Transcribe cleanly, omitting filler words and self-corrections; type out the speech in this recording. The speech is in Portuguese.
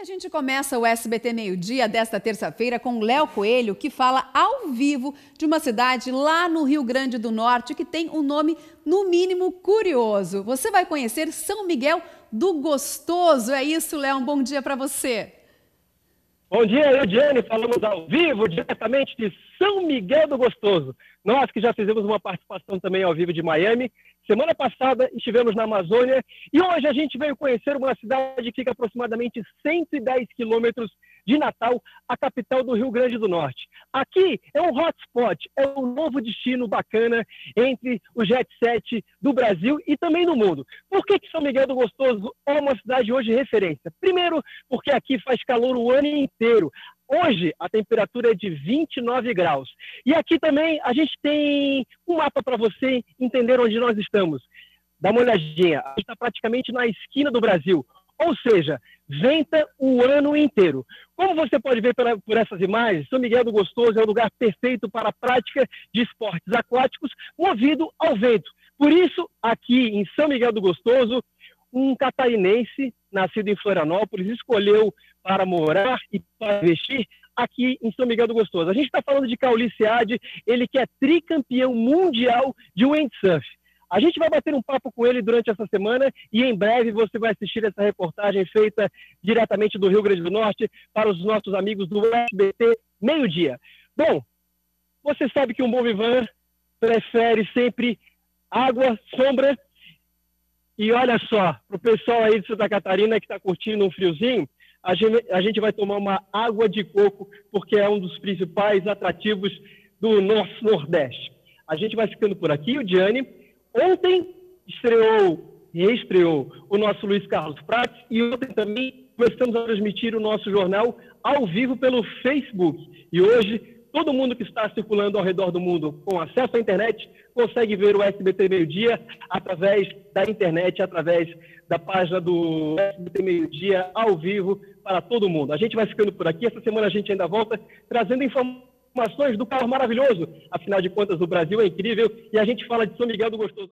gente começa o SBT Meio-Dia desta terça-feira com o Léo Coelho, que fala ao vivo de uma cidade lá no Rio Grande do Norte que tem um nome, no mínimo, curioso. Você vai conhecer São Miguel do Gostoso. É isso, Léo. Um bom dia para você. Bom dia, eu, Diane, falamos ao vivo, diretamente de São Miguel do Gostoso. Nós que já fizemos uma participação também ao vivo de Miami. Semana passada estivemos na Amazônia e hoje a gente veio conhecer uma cidade que fica aproximadamente 110 quilômetros de Natal, a capital do Rio Grande do Norte. Aqui é um hotspot, é um novo destino bacana entre o jet set do Brasil e também do mundo. Por que São Miguel do Gostoso é uma cidade hoje referência? Primeiro, porque aqui faz calor o ano inteiro. Hoje a temperatura é de 29 graus. E aqui também a gente tem um mapa para você entender onde nós estamos. Dá uma olhadinha, a gente está praticamente na esquina do Brasil. Ou seja, venta o ano inteiro. Como você pode ver por essas imagens, São Miguel do Gostoso é o lugar perfeito para a prática de esportes aquáticos movido ao vento. Por isso, aqui em São Miguel do Gostoso, um catarinense, nascido em Florianópolis, escolheu para morar e para investir aqui em São Miguel do Gostoso. A gente está falando de Cauli Sead, ele que é tricampeão mundial de windsurf. A gente vai bater um papo com ele durante essa semana e em breve você vai assistir essa reportagem feita diretamente do Rio Grande do Norte para os nossos amigos do SBT Meio-Dia. Bom, você sabe que um bom vivan prefere sempre água, sombra. E olha só, para o pessoal aí de Santa Catarina que está curtindo um friozinho, a gente vai tomar uma água de coco, porque é um dos principais atrativos do nosso Nordeste. A gente vai ficando por aqui, o Diane. Ontem reestreou o nosso Luiz Carlos Prates e ontem também começamos a transmitir o nosso jornal ao vivo pelo Facebook. E hoje, todo mundo que está circulando ao redor do mundo com acesso à internet consegue ver o SBT Meio-Dia através da internet, através da página do SBT Meio-Dia ao vivo para todo mundo. A gente vai ficando por aqui. Essa semana a gente ainda volta trazendo informações do carro maravilhoso. Afinal de contas, o Brasil é incrível e a gente fala de São Miguel do Gostoso.